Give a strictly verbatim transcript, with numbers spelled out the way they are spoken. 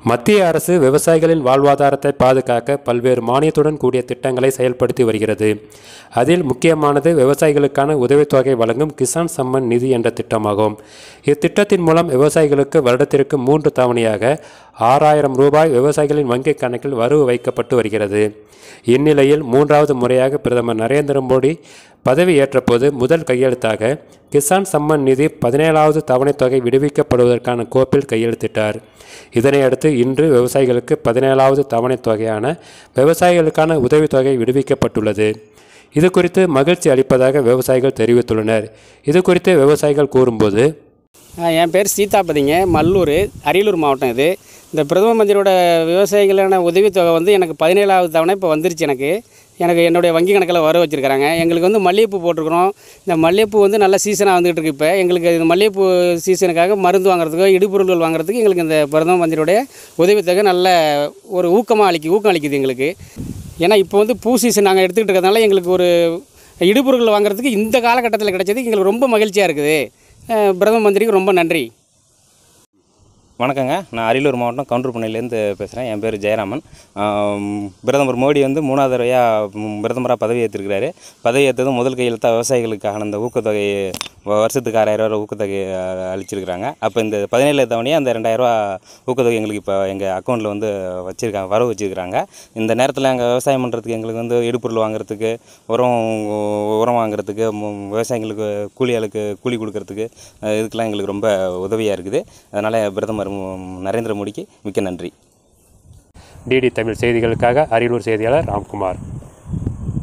மத்திய அரசு விவசாயிகளின் வாழ்வாதாரத்தை பாதுகாக்க பல்வேறு மானியத்துடன் கூடிய திட்டங்களை செயல்படுத்தி வருகிறது. அதில் முக்கியமானது விவசாயிகளுக்கான உதவித்தொகை வழங்கும் கிசான் சம்மன் நிதி என்ற திட்டமாகும். இத்திட்டத்தின் மூலம் விவசாயிகளுக்கு வருடத்திற்கு மூன்று தவணையாக ஆறாயிரம் ரூபாய் விவசாயிகளின் வங்கிக் கணக்கில் வரவு வைக்கப்பட்டு வருகிறது. இந்நிலையில் மூன்றாவது முறையாக பிரதமர் நரேந்திர மோடி பதவியேற்ற போது முதல் கையெழுத்தாக கிசான் சம்மன் நிதி பதினேழாவது தவணைத் தொகை விடுவிக்கப்படுவதற்கான கோப்பில் கையெழுத்திட்டார். இதனையடுத்து இன்று விவசாயிகளுக்கு பதினேழாவது தவணைத் தொகையான விவசாயிகளுக்கான உதவித்தொகை விடுவிக்கப்பட்டுள்ளது. இது குறித்து மகிழ்ச்சி அளிப்பதாக விவசாயிகள் தெரிவித்துள்ளனர். இது குறித்து விவசாயிகள் கூறும்போது, என் பேர் சீதாபதிங்க, மல்லூர், அரியலூர் மாவட்டம். இது இந்த பிரதம மந்திரியோட விவசாயிகளான உதவித்தொகை வந்து எனக்கு பதினேழாவது தவணை இப்போ வந்துருச்சு. எனக்கு எனக்கு என்னுடைய வங்கி கணக்கில் வர வச்சுருக்கிறாங்க. எங்களுக்கு வந்து மல்லிகைப்பூ போட்டிருக்கிறோம். இந்த மல்லிகைப்பூ வந்து நல்ல சீசனாக வந்துகிட்டு இருக்குது. இப்போ எங்களுக்கு இந்த மல்லிகைப்பூ சீசனுக்காக மருந்து வாங்குறதுக்கோ இடுபொருள்கள் வாங்குறதுக்கு எங்களுக்கு இந்த பிரதம மந்திரியோடைய உதவித்தொகை நல்ல ஒரு ஊக்கமாக அளிக்கு ஊக்கம் அளிக்குது எங்களுக்கு. ஏன்னா இப்போ வந்து பூ சீசன் நாங்கள் எடுத்துக்கிட்டு இருக்கிறதுனால எங்களுக்கு ஒரு இடுபொருள்கள் வாங்குறதுக்கு இந்த காலகட்டத்தில் கிடைச்சது எங்களுக்கு ரொம்ப மகிழ்ச்சியாக இருக்குது. பிரதம மந்திரிக்கு ரொம்ப நன்றி. வணக்கங்க. நான் அரியலூர் மாவட்டம் கவுண்டர்பண்ணையிலேருந்து பேசுகிறேன். என் பேர் ஜெயராமன். பிரதமர் மோடி வந்து மூணாவது தடவையாக பிரதமராக பதவி ஏற்றிருக்கிறாரு. பதவி ஏற்றதும் முதல் கையெழுத்தாக விவசாயிகளுக்கான அந்த ஊக்கத்தொகை வருஷத்துக்கு ஆறாயிரம் ரூபா ஊக்கத்தொகை அளிச்சிருக்கிறாங்க. அப்போ இந்த பதினேழு தவணையாக அந்த ரெண்டாயிரரூவா ஊக்கத்தொகை எங்களுக்கு இப்போ எங்கள் அக்கௌண்ட்டில் வந்து வச்சுருக்காங்க, வரவு வச்சுருக்கிறாங்க. இந்த நேரத்தில் எங்கள் விவசாயம் பண்ணுறதுக்கு எங்களுக்கு வந்து இடுபொருள் வாங்குறதுக்கு, உரம் உரம் வாங்குறதுக்கு, விவசாயிகளுக்கு கூலியாளுக்கு கூலி கொடுக்கறதுக்கு, இதுக்கெல்லாம் எங்களுக்கு ரொம்ப உதவியாக இருக்குது. அதனால் பிரதமர் நரேந்திர மோடிக்கு மிக்க நன்றி. டிடி தமிழ் செய்திகளுக்காக அரியலூர் செய்தியாளர் ராம்குமார்.